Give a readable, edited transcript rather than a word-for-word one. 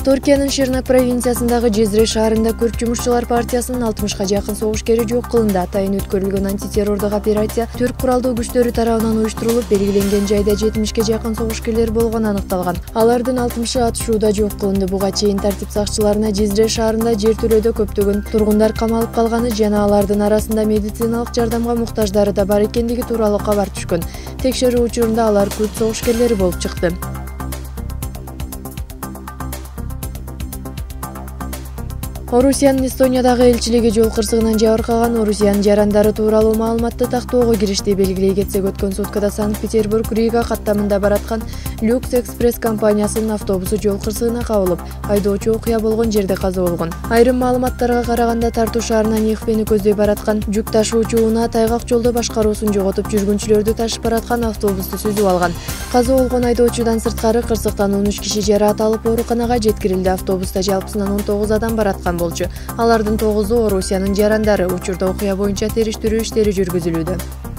Түркиянын Ширнак провинциясындагы Жезре шаарында Күрд жумушчулар партиясынын 60га жакын согушкери жок кылынды. Атайын өткөрүлгөн антитеррордук операция Түрк куралдуу күчтөрү тарабынан уюштурулуп, белгиленген жайда 70ге жакын согушкерлер болгону аныкталган. Алардын 60-ы атышууда жок кылынды. Буга чейин тартип сакчыларына Жезре шаарында жер төлөөдө көптөгөн тургундар камалып калганы жана алардын арасында медициналык жардамга муктаждары да бар экендиги тууралуу кабар түшкөн. Текшерүү учурунда алар Күрд согушкерлери болуп чыкты. Орусиянын Эстониядагы элчилиги жол кырсыгынан жабыркаган Орусиянын жарандары тууралуу маалыматты тактоого киришти. Белгилей кетсек, өткөн суткада Санкт-Петербург Рига каттамында бараткан Люкс Экспресс компаниясынын автобусу жол кырсыгына кабылып, айдоочу окуя болгон жерде каза болгон. Айрым маалыматтарга караганда, Тарту шаарынан Ихпени көздөй бараткан жүк ташуучу унаа тайгак жолдо башкаруусун жоготуп, жүргүнчүлөрдү ташып бараткан автобусту сүзүп алган. Каза болгон айдоочудан сырткары кырсыктан 13 киши жараат алып ооруканага жеткирилди. Автобуста жалпысынан 19 адам бараткан болчу. Алардын 9-у Орусиянын жарандары. Учурда окуя боюнча териштирүү иштери жүргүзүлүүдө.